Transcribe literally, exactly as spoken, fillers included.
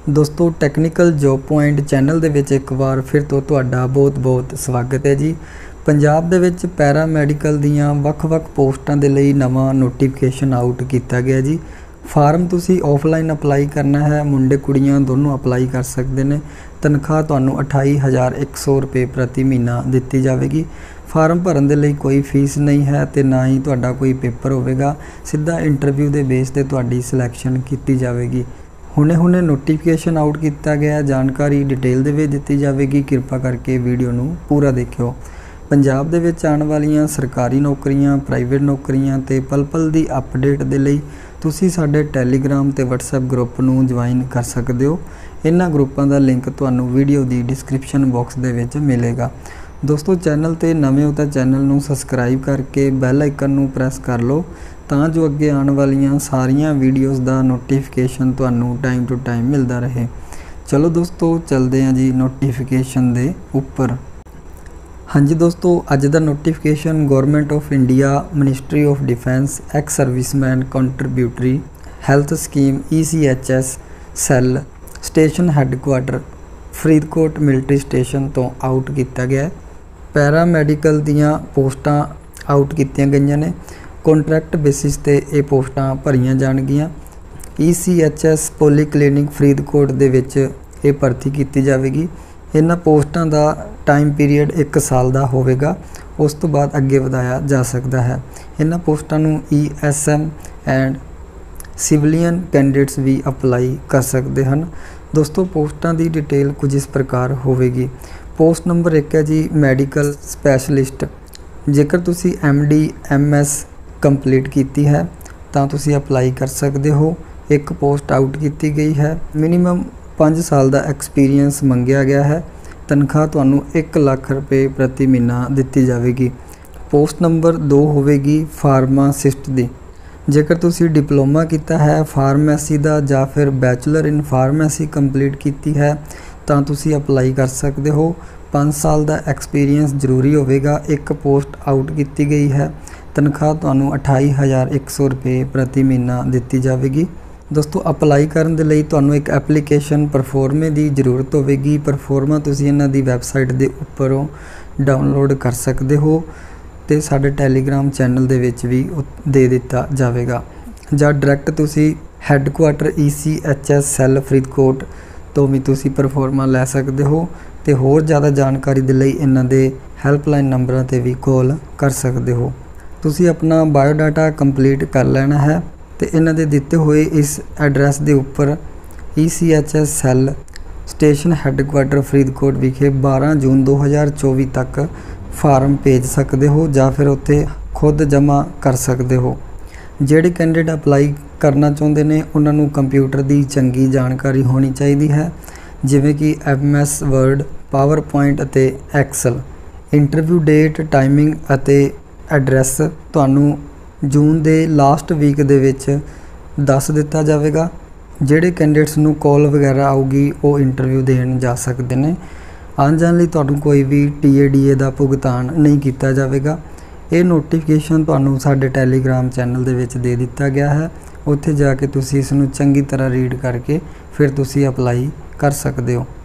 दोस्तों technical job point channel दे विच एक बार फिर तो तुहाडा बहुत बहुत स्वागत है जी। पंजाब दे विच पैरा मैडिकल दियां वख-वख पोस्टां दे लई नवां नोटिफिकेशन आउट किया गया जी। फार्म तुसी ऑफलाइन अपलाई करना है, मुंडे कुड़ियां दोनों अपलाई कर सकते हैं। तनख्वाह तुहानूं अठाई हज़ार एक सौ रुपये प्रति महीना दित्ती जाएगी। फार्म भरन दे लई कोई फीस नहीं है ते ना ही तुहाडा कोई पेपर होवेगा, सीधा इंटरव्यू दे बेस ते तुहाडी सिलैक्शन की जाएगी। हुणे हुणे नोटिफिकेशन आउट किया गया, जानकारी डिटेल दे विच दित्ती जाएगी, कृपा करके वीडियो नूं पूरा देखियो। पंजाब दे विच आउण वालियां सरकारी नौकरियां, प्राइवेट नौकरियां ते पल पल दी अपडेट दे लई तुसी साडे टैलीग्राम ते वट्सएप ग्रुप नूं ज्वाइन कर सकदे हो। इन्हां ग्रुपां दा लिंक तुहानूं वीडियो दी डिस्क्रिप्शन बॉक्स दे विच मिलेगा। दोस्तों चैनल ते नवें हो तां चैनल नूं सबसक्राइब करके बैल आइकन नूं प्रेस कर लो तां जो अगे आने वालियां सारियां वीडियोज़ दा नोटिफिकेशन तुहानूं टाइम टू टाइम मिलता रहे। चलो दोस्तों चलते हैं जी नोटिफिकेशन दे उपर। हाँ जी दोस्तों, अज दा notification government of India ministry of defence ex serviceman contributory health scheme E C H S cell station headquarter Faridkot military station तो आउट किया गया। पैरा मैडिकल दियां पोस्टां आउट कीतियां गईयां ने। कॉन्ट्रैक्ट बेसिस ते ये पोस्टां भरीआं जाणगीआं। E C H S polyclinic Faridkot दे विच ये भर्ती की जाएगी। इन्हां पोस्टां दा टाइम पीरीयड एक साल का होवेगा, उस तो बाद अगे वधाया जा सकता है। इन्हां पोस्टां नूं E S M and civilian candidates भी अपलाई कर सकते हैं। दोस्तों पोस्टां की डिटेल कुछ इस प्रकार होवेगी। पोस्ट नंबर एक है जी मैडिकल स्पैशलिस्ट। जेकर तुसी M D M S complete की है तो तुसी अपलाई कर सकते हो। एक पोस्ट आउट की गई है। मिनीमम पाँच साल का एक्सपीरियंस मंगया गया है। तनख्वाह तुहानूं एक लाख रुपये प्रति महीना दित्ती जाएगी। पोस्ट नंबर दो होवेगी फार्मासिस्ट दी। जेकर तुसी डिप्लोमा किया है फार्मेसी का या फिर बैचलर इन फार्मेसी कंप्लीट की है तो तुसी अपलाई कर सकते हो। पाँच साल का एक्सपीरियंस जरूरी होवेगा। एक पोस्ट आउट की गई है। तनख्वाह तुहानूं अठाई हज़ार एक सौ रुपये प्रति महीना दित्ती जाएगी। दोस्तों अपलाई करन दे लई तुहानूं एक एप्लीकेशन परफॉर्मे की जरूरत होवेगी। परफॉर्मा तुसीं इन्हां दी वैबसाइट के उपरों डाउनलोड कर सकते हो तो साडे टैलीग्राम चैनल दे विच भी दे दिता जाएगा, जां डायरैक्ट तुसीं headquarter E C H S cell Faridkot तो भी तुसीं परफॉर्मा लै सकते हो। तो होर ज़्यादा जानकारी दे लई इन्हां दे हैल्पलाइन नंबरां ते भी कॉल कर सकते हो। तुसी अपना बायोडाटा कंप्लीट कर लेना है तो इन्हां दे दिते हुए इस एड्रैस के उपर E C H S cell station headquarter Faridkot विखे बारह जून दो हज़ार चौबी तक फार्म भेज सकते हो या फिर उत्थे खुद जमा कर सकते हो। ਜਿਹੜੇ कैंडिडेट अपलाई करना चाहते हैं उन्होंने कंप्यूटर की चंगी जानकारी होनी चाहिए है, जिमें कि M S word, power point अते एक्सल। इंटरव्यू डेट, टाइमिंग अते एड्रैस तुहानूं जून के लास्ट वीक दे विच दस दिता जाएगा। ਜਿਹੜੇ कैंडिडेट्स नूं कॉल वगैरह आऊगी वो इंटरव्यू देन जा सकते हैं। आने जाने लई तुहानूं कोई भी टी ए डी ए का भुगतान नहीं किया जाएगा। ये नोटिफिकेशन तुहानूं साडे टैलीग्राम चैनल दे विच दे दिता गया है। उत्थे जाके तुसीं इसनूं चंगी तरह रीड करके फिर तुसीं अपलाई कर सकते हो।